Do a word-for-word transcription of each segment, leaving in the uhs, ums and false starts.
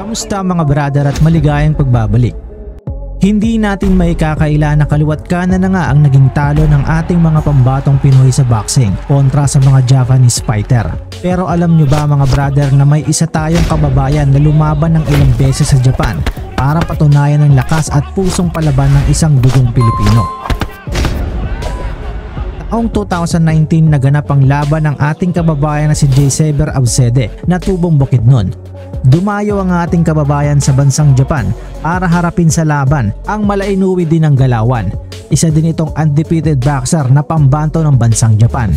Kamusta mga brother at maligayang pagbabalik? Hindi natin maikakaila na kaliwat kanan na nga ang naging talo ng ating mga pambatong Pinoy sa boxing kontra sa mga Japanese fighter. Pero alam nyo ba mga brother na may isa tayong kababayan na lumaban ng ilang beses sa Japan para patunayan ang lakas at pusong palaban ng isang dugong Pilipino? Taong two thousand nineteen naganap ang laban ng ating kababayan na si J-Saber Abcede na tubong Bukidnon. Dumayo ang ating kababayan sa bansang Japan para harapin sa laban ang Malainuwi din ng Galawan. Isa din itong undefeated boxer na pambato ng bansang Japan.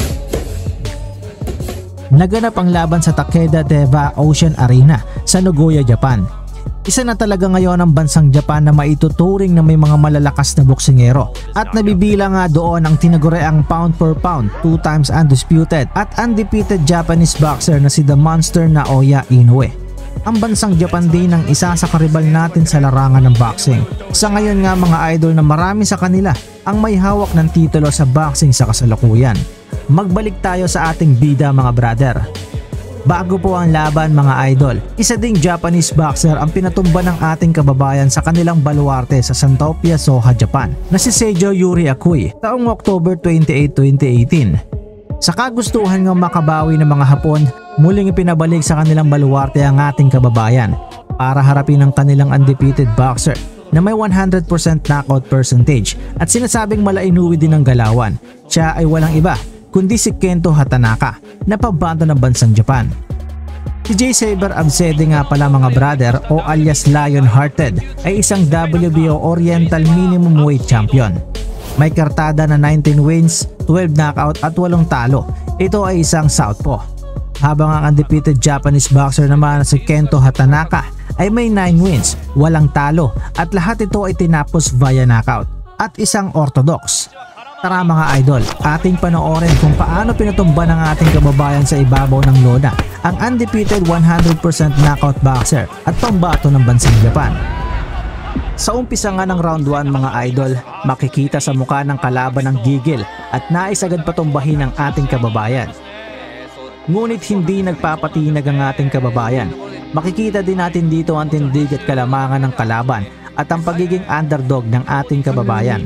Naganap ang laban sa Takeda Deva Ocean Arena sa Nagoya, Japan. Isa na talaga ngayon ang bansang Japan na maituturing na may mga malalakas na boksingero at nabibilang nga doon ang tinaguriang pound for pound, two times undisputed at undefeated Japanese boxer na si The Monster Naoya Inoue. Ang bansang Japan din ang isa sa karibal natin sa larangan ng boxing. Sa ngayon nga mga idol na marami sa kanila ang may hawak ng titulo sa boxing sa kasalukuyan. Magbalik tayo sa ating bida mga brother. Bago po ang laban mga idol, isa ding Japanese boxer ang pinatumba ng ating kababayan sa kanilang baluarte sa Santopia, Soha, Japan na si Seijo Yuri Akui taong October twenty-eighth, twenty eighteen. Sa kagustuhan ng makabawi ng mga Hapon, muling ipinabalik sa kanilang baluarte ang ating kababayan para harapin ang kanilang undefeated boxer na may one hundred percent knockout percentage at sinasabing Malainuwi din ng Galawan. Siya ay walang iba kundi si Kento Hatanaka na pambato ng bansang Japan. Si J-Saber Abcede nga pala mga brother o alias Lion Hearted ay isang W B O Oriental Minimum Weight Champion. May kartada na nineteen wins, twelve knockout at walong talo. Ito ay isang southpaw. Habang ang undefeated Japanese boxer naman si Kento Hatanaka ay may nine wins, walang talo at lahat ito ay tinapos via knockout at isang orthodox. Tara mga idol, ating panoorin kung paano pinatumba ng ating kababayan sa ibabaw ng lona ang undefeated one hundred percent knockout boxer at pambato ng bansang Japan. Sa umpisa nga ng round one mga idol, makikita sa mukha ng kalaban ng gigil at nais agad patumbahin ang ating kababayan. Ngunit hindi nagpapatinag ang ating kababayan. Makikita din natin dito ang tindig at kalamangan ng kalaban at ang pagiging underdog ng ating kababayan.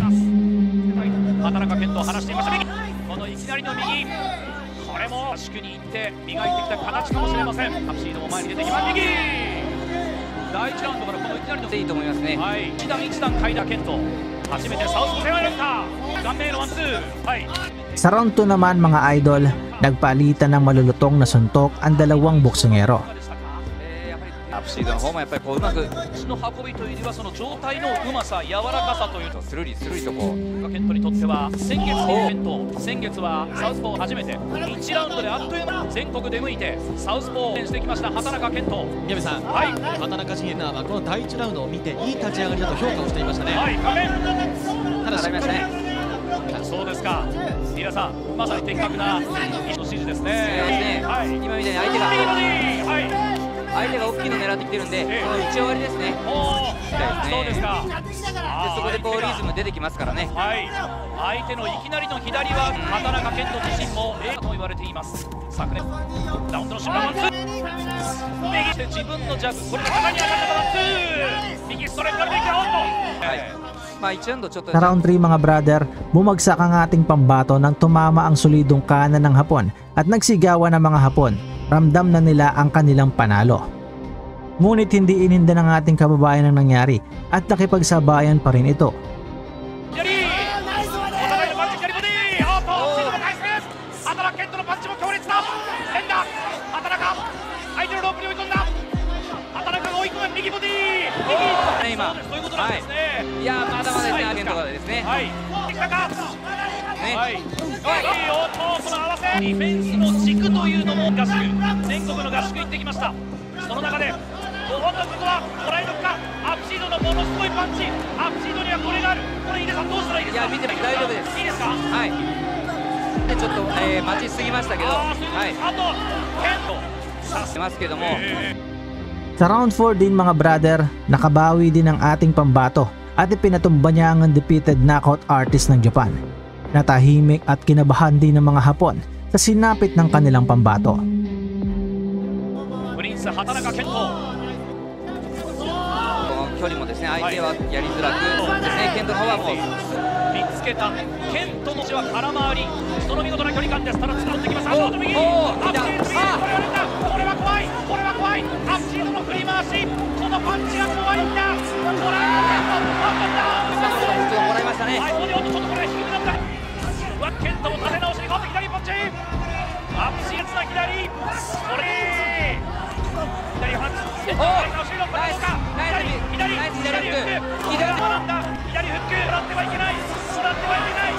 Sa round two naman mga idol, nagpalitan ng malulutong na suntok ang dalawang boksingero. アップシードの方もやっぱりこううまく足の運びというよりはその状態のうまさ、柔らかさというとスルリスルリとこうケントにとっては先月のケント、先月はサウスポー初めていちラウンドであっという間全国出向いてサウスポーしてきました畑中健人。 宮部さん、はい、畑中シゲナーはこのだいいちラウンドを見ていい立ち上がりだと評価をしていましたね。 はい、画面ただしっかりそうですか。皆さんまさに的確な指示ですね。 はい、今みたいに相手がはい相手が大きいの狙ってきてるんで、ええ、この打ち終わりですね。 そうですか。 でそこでこうリズム出てきますからね。 はい。相手のいきなりの左は畑中健人自身もええと言われています。昨年ダウントの瞬間ワンツー。右手自分のジャブ、これが高に上がったワンツー。右ストレートからできたアウト。はい。 Sa round three mga brother, bumagsak ang ating pambato nang tumama ang solidong kanan ng Hapon at nagsigawan ng mga Hapon. Ramdam na nila ang kanilang panalo. Ngunit hindi ininda ng ating kababayan ang nangyari at nakipagsabayan pa rin ito. ディフェンスの軸というのも合宿、全国の合宿行ってきました。その中で、おっとここはもらいどくか、アップシードのものすごいパンチ、アップシードにはこれがある。これ井出さんどうしたらいいですか。 いや見て大丈夫です。 いいですか。 はい。でちょっと、えー、待ちすぎましたけど、 あ、はい、あとケントさせますけども。えー、sa round four din mga brother, nakabawi din ang ating pambato at ipinatumba niya ang undefeated knockout artist ng Japan. Natahimik at kinabahan din ng mga Hapon sa sinapit ng kanilang pambato. Prince Hatanaka Kento. 距離もですね相手はやりづらくですね、ケントの方はもう見つけたケントの血は空回り、その見事な距離感です。ただ突っ込んできます。足元右、 おーアップシード右、これは連打、これは怖い、これは怖い、アップシードの振り回し、このパンチが怖いんだ。トライのケント、ワンバンダ普通もらいましたね。 はい、ボディオンとちょっとこれ低くなった。うわ、ケントも立て直しに今度左パンチ、アップシードな左、これ左パンチ、左直しのこれどうか、左左左フック、左なんだ、左フック、もらってはいけない、もらってはいけない、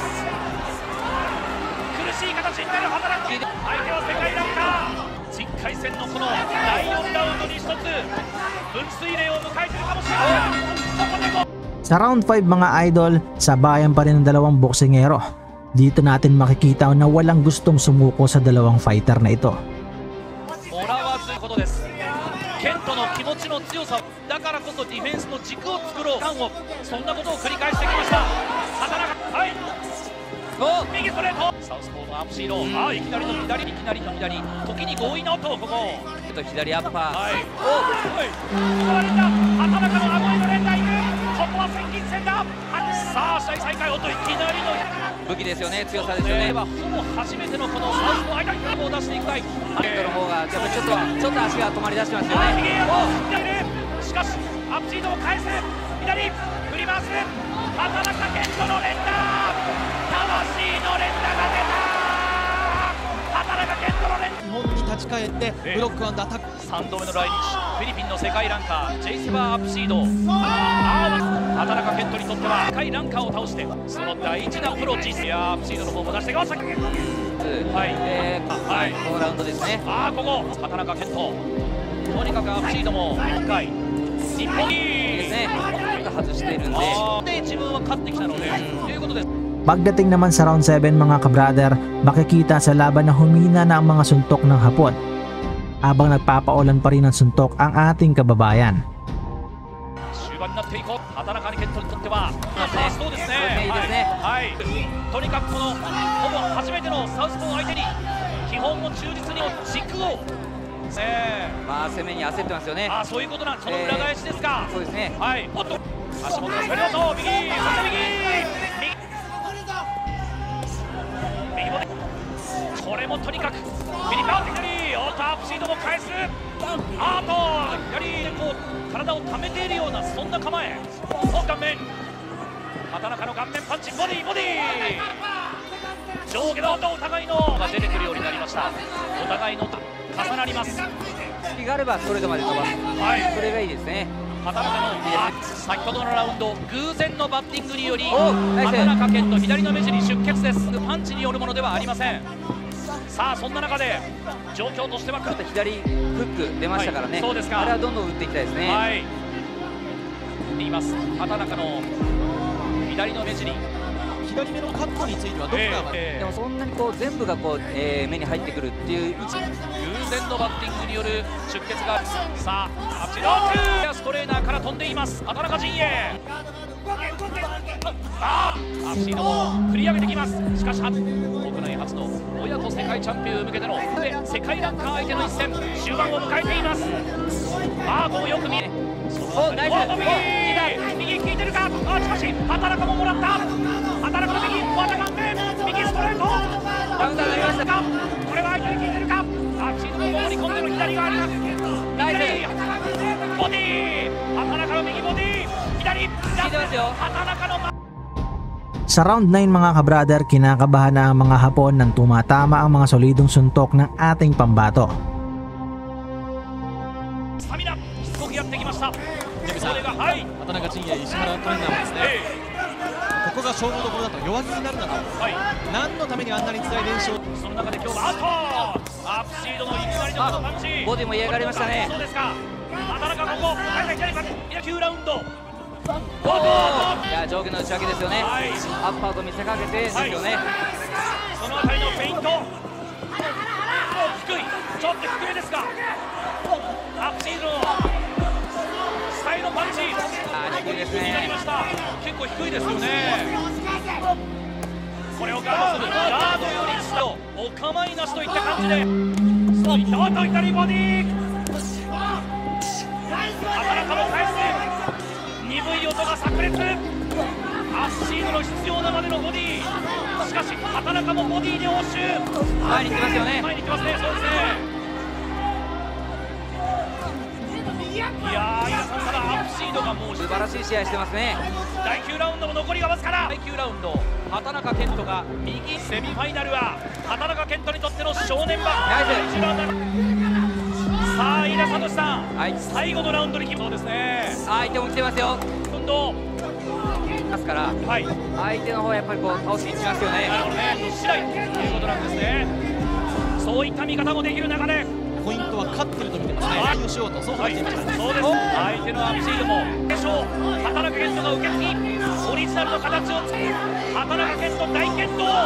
苦しい形になる働き、相手は世界ランカー、実回戦のこのだいよんラウンドに一つ分水嶺を迎えているかもしれない。ここでゴー Sa round five mga idol, sabayan pa rin ng dalawang boksingero. Dito natin makikita na walang gustong sumuko sa dalawang fighter na ito. もらわずということです。ケントの気持ちの強さだからこそディフェンスの軸を作ろう、感をそんなことを繰り返してきました。畑中、はい、お右ストレート、サウスポーのアップシード、うん、あいきなりの左、いきなりの左、時に強引な音、ここちょっと左アッパー、 はい、おはい、ここは連打、畑中の顎への連打いく、ここは接近戦だ。さあ試合再開、音いきなりの武器ですよね、強さですよね。 ほぼ初めてのこのサウスポー間にクラブを出していきたい。 ケントの方がやっぱちょっとちょっと足が止まり出してますよね。 右左しかしアップシードを返す、左振り回す、畑中健人の連打、魂の連打が出た、畑中健人の連打、 日本に立ち返ってブロックアンドアタック、 さんどめの来日、フィリピンの世界ランカージェイセバーアップシード、ああ畑中健人にとっては世界ランカーを倒してその大事なアプローチ、いやアップシードの方も出して川崎、はい、 えー、はい、このラウンドですね。 ああここ畑中健人、とにかくアップシードも今回日本いいですね、外しているんで、 で自分は勝ってきたので、ということです。 Pagdating naman sa round seven mga kabrader, makikita sa laban na humina na ang mga suntok ng Hapon habang nagpapaulan pa rin ng suntok ang ating kababayan. 終盤になっていこう、畑中健人にとってはそうですね、 いいですね、 はい、とにかくこのほぼ初めてのサウスポー相手に基本を忠実に軸を、ね、 まあ攻めに焦ってますよね。 あそういうことなん、その裏返しですか、 えー、そうですね、 はい、おっと足元のスペリオと右、そして右右右ボディ、これもとにかくフィリピン左、おっとアップシードも返す、あーと左でこう体を溜めているようなそんな構え、お顔面、畑中の顔面パンチ、ボディボディ、上下の音お互いのが出てくるようになりました。お互いの重なります。 隙があればストレートまで飛ばす、 はい、 それがいいですね。 畑中の先ほどのラウンド、偶然のバッティングによりナイス畑中健人左の目尻出血です。パンチによるものではありません。さあそんな中で状況としてはちょっと左フック出ましたからね、 はい、そうですか、 あれはどんどん打っていきたいですね。 はい、言います、畑中の左の目尻、 左目のカットについてはどこが、 えーえー、 でもそんなにこう全部がこう、えー、目に入ってくるっていう位置、 偶然のバッティングによる出血がある。さあアッチロックストレーナーから飛んでいます、畑中陣営、あーアッシードも繰り上げてきます。しかし国内初の親子世界チャンピオンに向けての世界ランカー相手の一戦、終盤を迎えています。あーこうよく見え、 おナイス、 右右効いてるか、あしかし畑中ももらった、畑中の右、また顔面右ストレート、 カウンターになりましたか、 これは相手に効いてるか、アッシードも守り込んでの左側にナイスボディー、畑中の右ボディー、左、 効いてますよ。 畑中の Sa round nine mga kabrader, kinakabahan na ang mga Hapon nang tumatama ang mga solidong suntok ng ating pambato. スタミナしつこくやってきました。 ジェミさん、 はい、 畑中陣営、石原トレーナーもですね、 えここが勝負どころだと、弱気になるなと、 はい、 何のためにあんなに辛い練習を、 その中で今日はあとアップシードのいきなりのこのパンチ、 ボディも嫌がりましたね。 そうですか、畑中ここ、はいはいはい、きゅうラウンド、 おーいや上下の打ち分けですよね、 はい、 アッパーと見せかけてですよね、 はい、そのあたりのフェイント、低い、ちょっと低めですが、アップシードのサイドパンチ、 あ低いですね、 になりました、結構低いですよね、これをガードする、ガードより下をお構いなしといった感じで、そういったおっと左ボディー、畑中も返す、 い音が炸裂。アッシードの必要なまでのボディ、しかし畑中もボディで応酬。 前に行ってますよね。 前に行ってますね。そうですね。いやー、皆さん、ただアッシードがもう素晴らしい試合してますね。 だいきゅうラウンドも残りがわずかだ。だいきゅうラウンド、畑中健人が右。セミファイナルは畑中健人にとっての正念場。 ナイス。 さあ、飯田聡さん、 はい、 最後のラウンドに決めそうですね。 相手も来てますよ。 運動ますから、 はい、 相手の方はやっぱりこう倒しにいきますよね。 なるほどね、次第ということなんですね。そういった見方もできる中でポイントは勝ってると見てますね。対応しようとそうはい、 話していました。 そうです。相手のアップシードも決勝、畑中健人が受け継ぎ、オリジナルの形を作る畑中健人大健闘。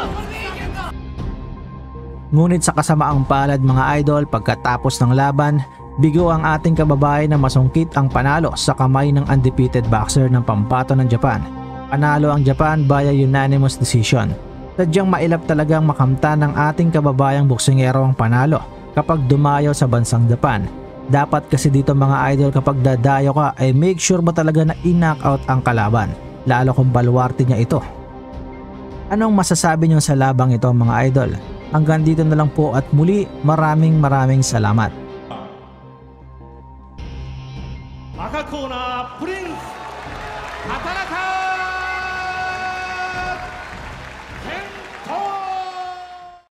Ngunit sa kasamaang palad mga idol, pagkatapos ng laban, bigo ang ating kababayan na masungkit ang panalo sa kamay ng undefeated boxer ng pambato ng Japan. Panalo ang Japan via unanimous decision. Sadyang mailap talagang makamta ng ating kababayang boksingero ang panalo kapag dumayo sa bansang Japan. Dapat kasi dito mga idol, kapag dadayo ka ay make sure mo talaga na i-knockout ang kalaban, lalo kung baluarte niya ito. Anong masasabi niyo sa labang ito mga idol? Hanggang dito na lang po at muli maraming maraming salamat. 赤コーナープリンス畑中